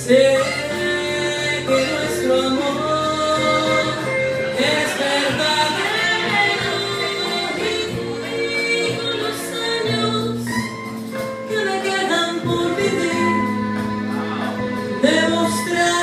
Sé que nuestro amor es verdadero y con los años que me quedan por vivir, demostrar